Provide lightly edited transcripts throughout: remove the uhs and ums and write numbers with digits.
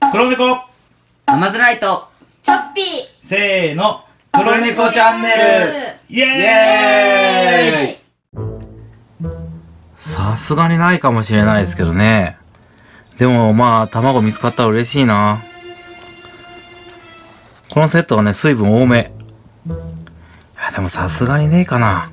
黒猫アマズライトチョッピーせーの黒猫チャンネルイエーイさすがにないかもしれないですけどね。でもまあ卵見つかったら嬉しいな。このセットはね水分多め。いやでもさすがにねえかな。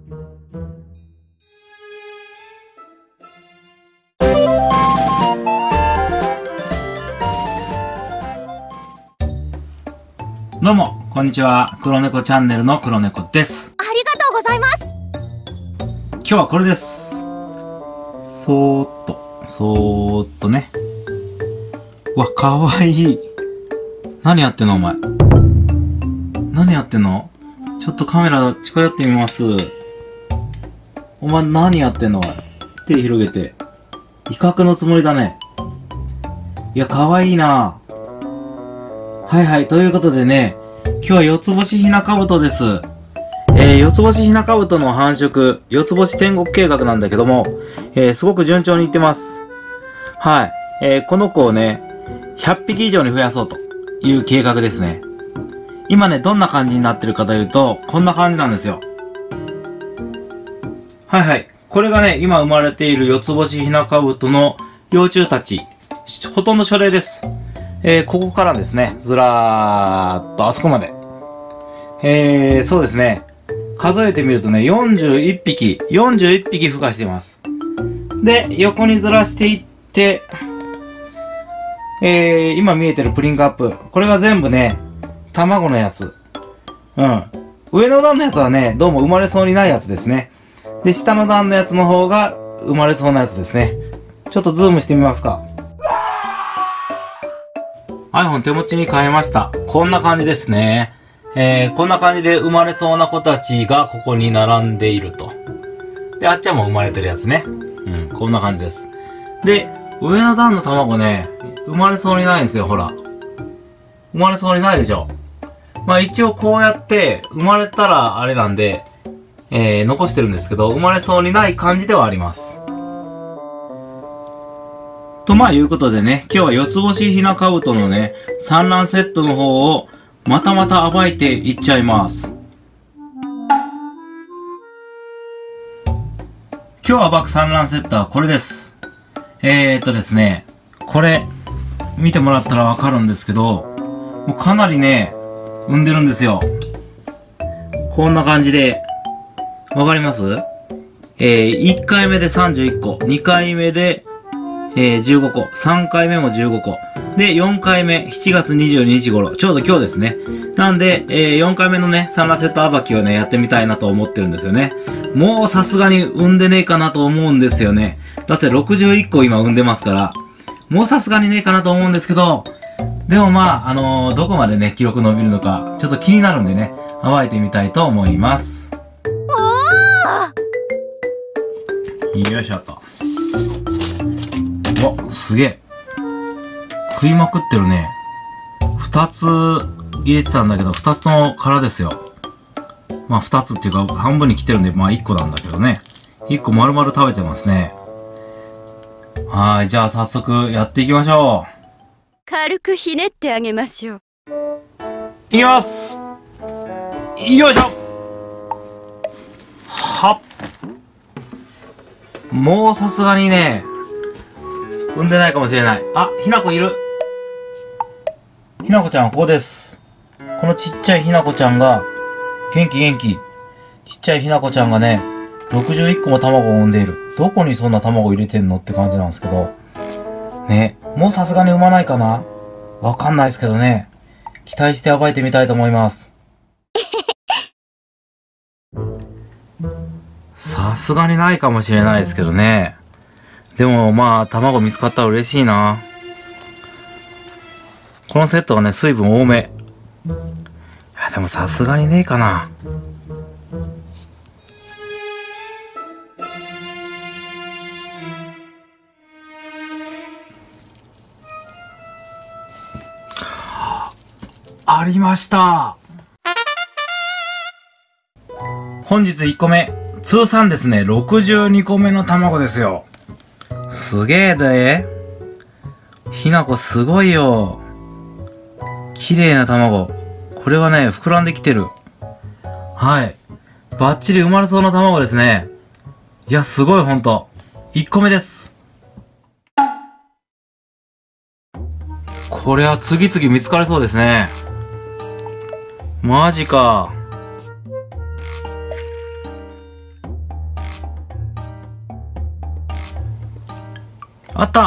どうもこんにちは、黒猫チャンネルの黒猫です。 ありがとうございます。 今日はこれです。そーっとね。うわ、かわいい。何やってんのお前。何やってんの？ちょっとカメラ近寄ってみます。お前何やってんのおい。手広げて。威嚇のつもりだね。いや、かわいいな。はいはい、ということでね、今日は四つ星ひなかぶとです。四つ星ひなかぶとの繁殖、四つ星天国計画なんだけども、すごく順調にいってます。はい。この子をね、100匹以上に増やそうという計画ですね。今ね、どんな感じになってるかというと、こんな感じなんですよ。はいはい。これがね、今生まれている四つ星ひなかぶとの幼虫たち、ほとんど初齢です。ここからですね、ずらーっとあそこまで。そうですね。数えてみるとね、41匹孵化しています。で、横にずらしていって、今見えてるプリンカップ。これが全部ね、卵のやつ。うん。上の段のやつはね、どうも生まれそうにないやつですね。で、下の段のやつの方が生まれそうなやつですね。ちょっとズームしてみますか。iPhone 手持ちに変えました。こんな感じですね。こんな感じで生まれそうな子たちがここに並んでいると。で、あっちはもう生まれてるやつね。うん、こんな感じです。で、上の段の卵ね、生まれそうにないんですよ、ほら。生まれそうにないでしょ。まあ一応こうやって生まれたらあれなんで、残してるんですけど、生まれそうにない感じではあります。とまあいうことでね、今日は四つ星ひなかぶとのね、産卵セットの方をまた暴いていっちゃいます。今日暴く産卵セットはこれです。ですね、これ見てもらったらわかるんですけど、もうかなりね、産んでるんですよ。こんな感じで、わかります？ 1 回目で31個、2回目で15個。3回目も15個。で、4回目、7月22日頃。ちょうど今日ですね。なんで、4回目のね、産卵セット暴きをね、やってみたいなと思ってるんですよね。もうさすがに産んでねえかなと思うんですよね。だって61個今産んでますから。もうさすがにねえかなと思うんですけど、でもまあ、どこまでね、記録伸びるのか、ちょっと気になるんでね、暴いてみたいと思います。よいしょと。わ、すげえ。食いまくってるね。2つ入れてたんだけど、2つとも空ですよ。まあ2つっていうか、半分に切ってるんで、まあ1個なんだけどね。1個丸々食べてますね。はい、じゃあ早速やっていきましょう。 軽くひねってあげましょう。 いきます。よいしょ。はっ。もうさすがにね、産んでないかもしれない。あ、ひなこいる。ひなこちゃんここです。このちっちゃいひなこちゃんが、元気。ちっちゃいひなこちゃんがね、61個も卵を産んでいる。どこにそんな卵入れてんのって感じなんですけど。ね、もうさすがに産まないかな？わかんないですけどね。期待して暴いてみたいと思います。さすがにないかもしれないですけどね。でもまあ、卵見つかったら嬉しいな。このセットはね、水分多め。いや、でもさすがにねえかな。ありました。本日1個目。通算ですね、62個目の卵ですよ。すげえで。 ひなこすごいよ。綺麗な卵。これはね、膨らんできてる。はい。バッチリ生まれそうな卵ですね。いや、すごいほんと。1個目です。これは次々見つかりそうですね。マジか。あった。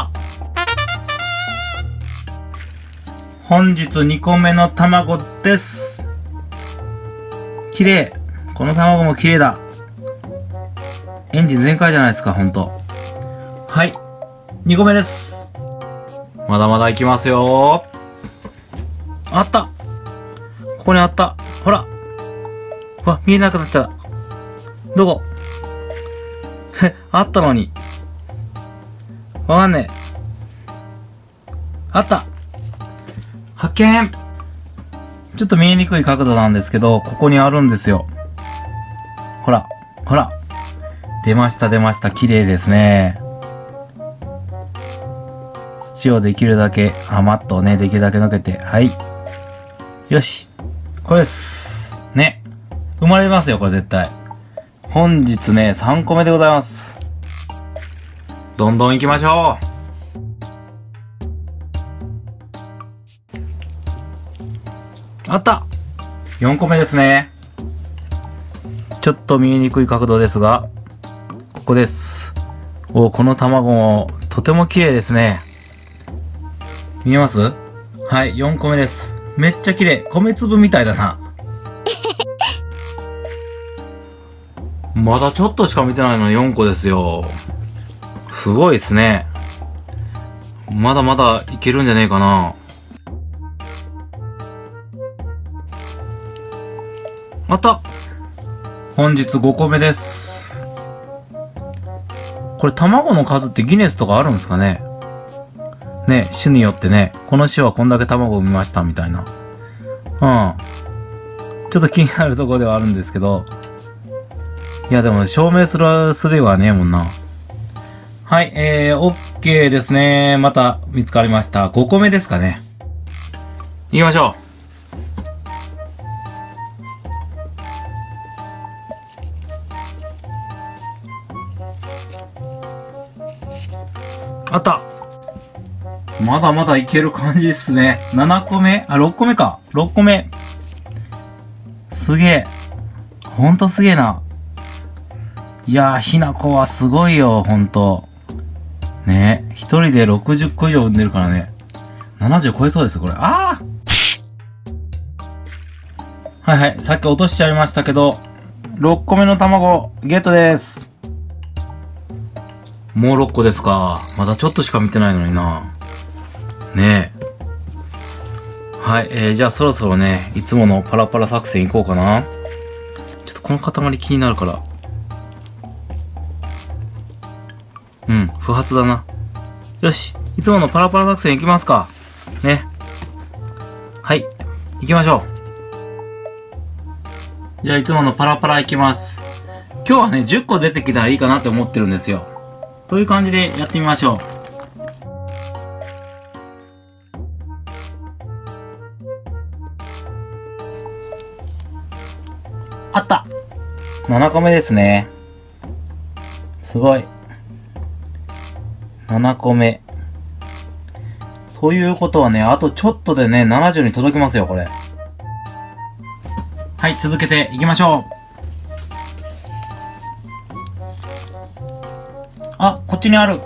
本日2個目の卵です。綺麗。この卵も綺麗だ。エンジン全開じゃないですか、ほんと。はい。2個目です。まだまだいきますよ。あった。ここにあった。ほら。うわ、見えなくなっちゃった。どこあったのに。わかんねえ。あった。発見。ちょっと見えにくい角度なんですけど、ここにあるんですよ。ほら、ほら。出ました、出ました。綺麗ですね。土をできるだけ、マットをね、できるだけのけて、はい。よし。これです。ね。生まれますよ、これ絶対。本日ね、3個目でございます。どんどん行きましょう。あった !4 個目ですね。ちょっと見えにくい角度ですが、ここです。この卵もとても綺麗ですね。見えます？はい、4個目です。めっちゃ綺麗。米粒みたいだな。まだちょっとしか見てないのに4個ですよ。すごいですね。まだまだいけるんじゃねえかな。あった。本日5個目です。これ卵の数ってギネスとかあるんですかね？ね、種によってね、この種はこんだけ卵を産みましたみたいな。うん。ちょっと気になるところではあるんですけど。いやでも証明する術はねえもんな。はい、OK ですね。また見つかりました。5個目ですかね。行きましょう。あった。まだまだいける感じっすね。7個目6個目か。6個目。すげえ。ほんとすげえな。いやー、ひなこはすごいよ、ほんと。ねえ。一人で60個以上産んでるからね。70超えそうです、これ。ああはいはい。さっき落としちゃいましたけど、6個目の卵、ゲットです。もう6個ですか。まだちょっとしか見てないのにな。ねえ。はい、じゃあそろそろね、いつものパラパラ作戦いこうかな。ちょっとこの塊気になるから。うん、不発だな。よし、いつものパラパラ作戦いきますか。ね。はい、行きましょう。じゃあいつものパラパラいきます。今日はね、10個出てきたらいいかなって思ってるんですよ。という感じでやってみましょう。あった !7 個目ですね。すごい。7個目。ということはね、あとちょっとでね、70に届きますよ、これ。はい、続けていきましょう。あ、こっちにある。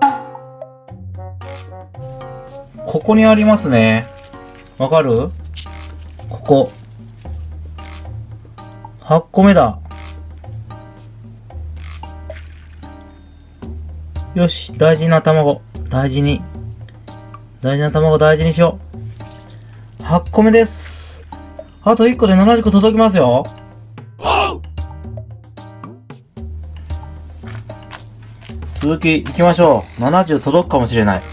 ここにありますね。わかる？ここ。8個目だ。よし、大事な卵。大事に。大事な卵大事にしよう。8個目です。あと1個で70個届きますよ。続き行きましょう。70届くかもしれない。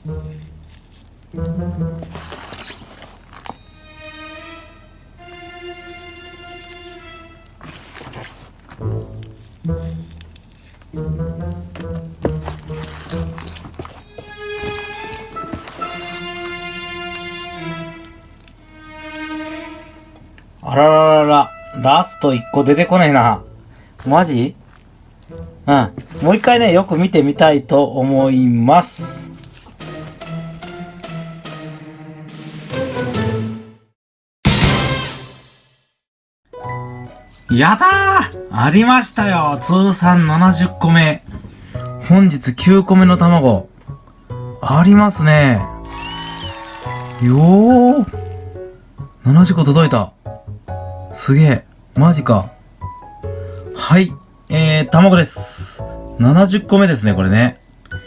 あらららら、ラスト1個出てこねえな。マジ？うん。もう一回ね、よく見てみたいと思います。やだー！ありましたよ。通算70個目。本日9個目の卵。ありますね。よー。70個届いた。すげえ。マジか。はい。卵です。70個目ですね、これね。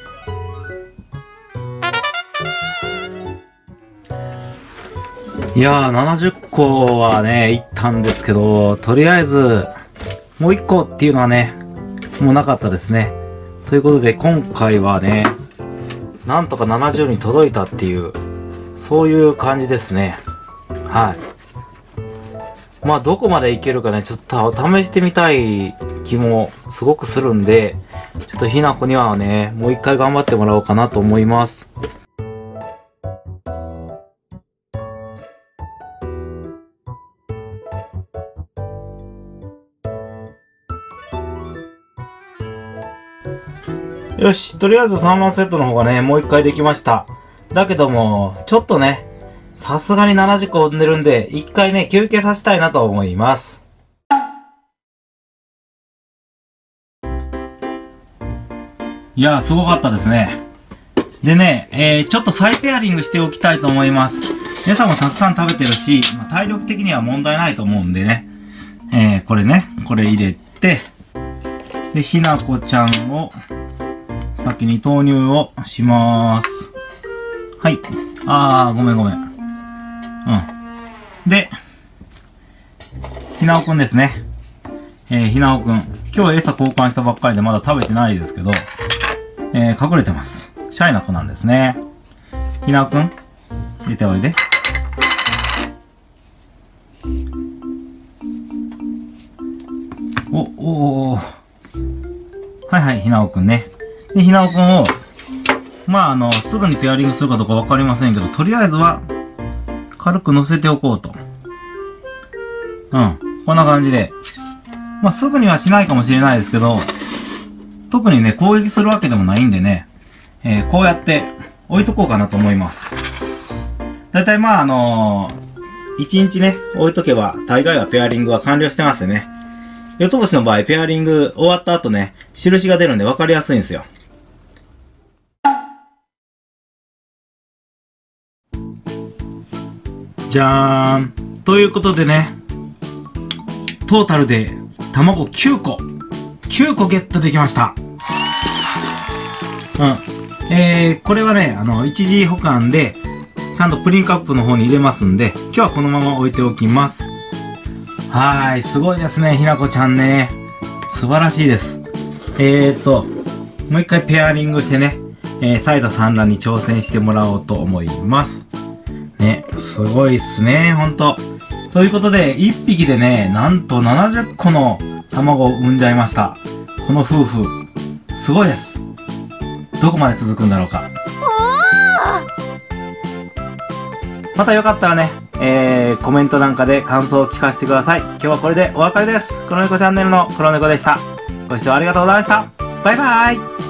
いやー、70個はね、いったんですけど、とりあえず、もう1個っていうのはね、もうなかったですね。ということで、今回はね、なんとか70に届いたっていう、そういう感じですね。はい。まあ、どこまでいけるかね、ちょっと試してみたい気もすごくするんで、ちょっとひなこにはね、もう一回頑張ってもらおうかなと思います。よし、とりあえず3番セットの方がね、もう一回できました。だけども、ちょっとね、さすがに70個産んでるんで、一回ね、休憩させたいなと思います。いやー、すごかったですね。でね、ちょっと再ペアリングしておきたいと思います。皆さんもたくさん食べてるし、まあ、体力的には問題ないと思うんでね。これね、これ入れて、で、ひなこちゃんを、先に投入をしまーす。はい。ごめん。うん。で、ひなおくんですね。ひなおくん。今日餌交換したばっかりでまだ食べてないですけど、隠れてます。シャイな子なんですね。ひなおくん、出ておいで。はい、ひなおくんね。で、ひなおくんを、まあ、すぐにペアリングするかどうかわかりませんけど、とりあえずは、軽く乗せておこうと。うん。こんな感じで。まあ、すぐにはしないかもしれないですけど、特にね、攻撃するわけでもないんでね、こうやって置いとこうかなと思います。だいたいまあ、1日ね、置いとけば、大概はペアリングは完了してますよね。四つ星の場合、ペアリング終わった後ね、印が出るんで分かりやすいんですよ。じゃーん。ということでね、トータルで卵9個ゲットできました。うん。これはね、一時保管で、ちゃんとプリンカップの方に入れますんで、今日はこのまま置いておきます。はーい、すごいですね、ひなこちゃんね。素晴らしいです。もう一回ペアリングしてね、再度産卵に挑戦してもらおうと思います。ね、すごいっすね、ほんと。ということで、1匹でね、なんと70個の卵を産んじゃいました。この夫婦、すごいです。どこまで続くんだろうか。またよかったらね、コメントなんかで感想を聞かせてください。今日はこれでお別れです。黒猫チャンネルの黒猫でした。ご視聴ありがとうございました。バイバーイ。